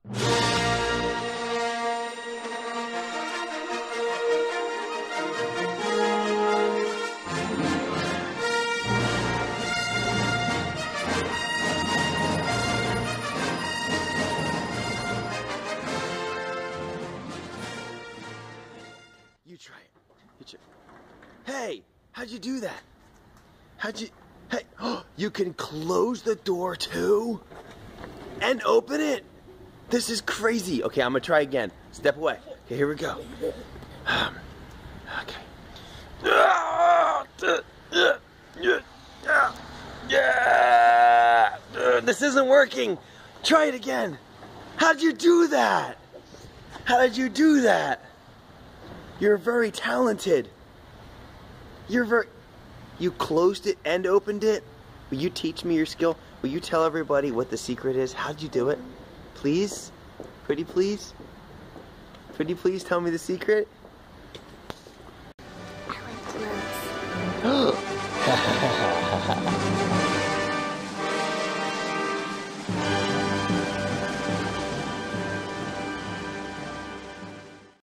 You try it. Hey, how'd you do that? Hey, you can close the door too? And open it? This is crazy. Okay, I'm gonna try again. Step away. Okay, here we go. Okay. Yeah! This isn't working. Try it again. How'd you do that? How did you do that? You're very talented. You closed it and opened it? Will you teach me your skill? Will you tell everybody what the secret is? How'd you do it? Please? Pretty please? Pretty please tell me the secret? I like to know.